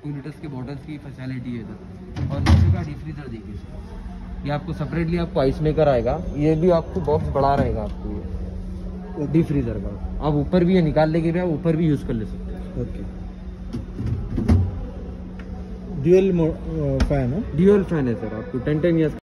2 litres के bottles की facility है इधर। और नीचे का डीप फ्रीजर देखिए, ये आपको सेपरेटली आपको आइस मेकर आएगा, ये भी आपको बॉक्स बड़ा रहेगा आपको ये डीप फ्रीजर का। आप ऊपर भी ये निकाल लेके भी आप ऊपर भी यूज़ कर ले सकते हैं। ओके, ड्यूअल फैन है, ड्यूअल फैन है सर, आपको 10 ईयर्स